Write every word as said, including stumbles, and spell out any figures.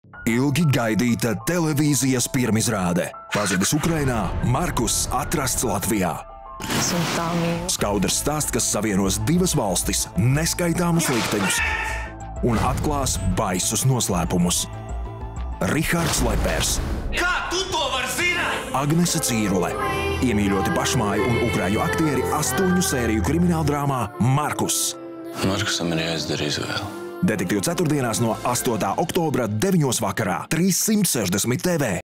Ilgi gaidīta televīzijas pirmizrāde. Pazudis Ukrainā, Markus atrasts Latvijā. Skaudrs stāsts, kas savienos divas valstis, neskaitāmus likteņus un atklās baisus noslēpumus. Rihards Lepers. Kā tu to vari zināt? Agnese Cīrule. Iemīļoti pašmāju un ukraiņu aktieri astoņu sēriju krimināldrāmā Markus. Markusam ir jāizdara izvēle. Detektīvu ceturtdienās no astotā oktobra deviņos vakarā trīssimt sešdesmit T V.